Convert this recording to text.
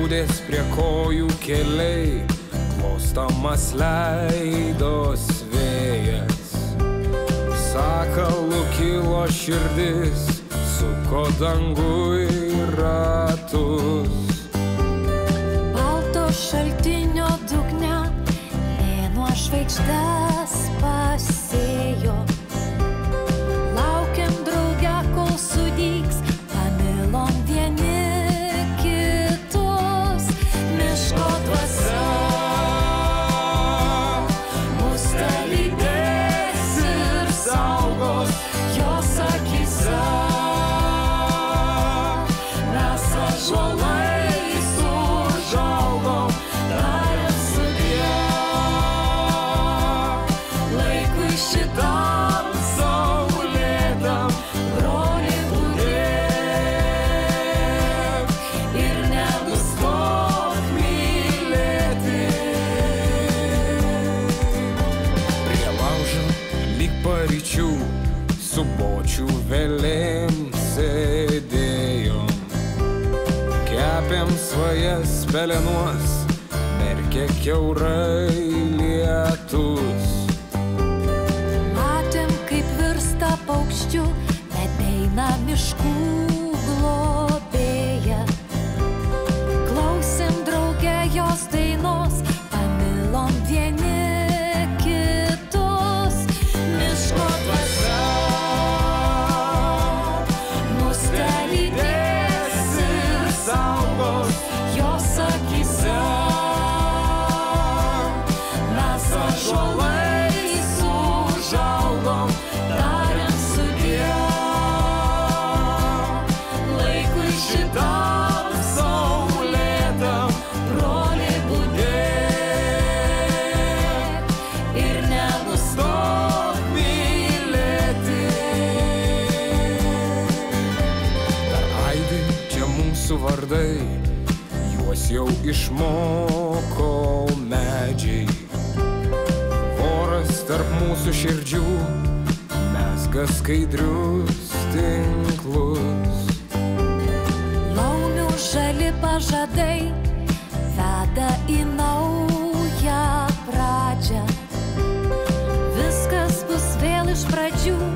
liaudės prie kojų keliai, klostomas leidos vėjas. Sakalų kilo širdis, suko dangui ratus. Balto šaltinio dugne mėnuo žvaigždes pasėjo. Laukiam drauge, kol sudygs, pamilom vieni kitus. Miško dvasia mus lydės ir saugos, jos akyse mes ąžuolais užaugom, tariam sudie. Laikui šitam saulėtam, broli, budėk ir nenustok mylėti. Prie laužo lyg paryčių su bočių vėlėm sėdėjom. Kepėm svajas pelenuos, merkė kiaurai lietus. Matėm, kaip virsta paukščių, bet eina miškų globėja. Klausėm drauge jos dainos, pamilom vieni kitus. Miško dvasia mus lydės ir saugos, jos akyse mes ąžuolais užaugom, tariam sudie. Laikui šitam saulėtam, broli, budėk ir nenustok mylėti. Dar aidi čia mūsų vardai, juos jau išmoko medžiai. Voras tarp mūsų širdžių mezga skaidrius tinklus. Laumių žali pažadai veda į naują pradžią. Viskas bus vėl iš pradžių,